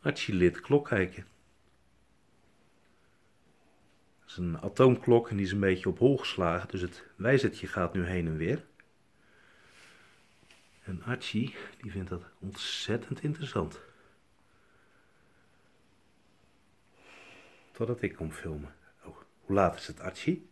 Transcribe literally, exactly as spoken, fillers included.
Archie leert klok kijken. Dat is een atoomklok en die is een beetje op hol geslagen, dus het wijzertje gaat nu heen en weer. En Archie, die vindt dat ontzettend interessant. Totdat ik kom filmen. Oh, hoe laat is het, Archie?